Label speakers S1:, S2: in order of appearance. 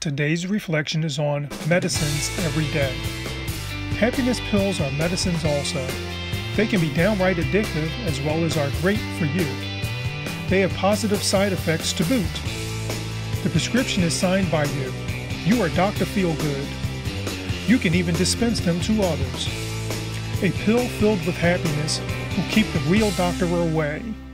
S1: Today's reflection is on medicines every day. Happiness pills are medicines also. They can be downright addictive as well as are great for you. They have positive side effects to boot. The prescription is signed by you. You are Dr. Feelgood. You can even dispense them to others. A pill filled with happiness will keep the real doctor away.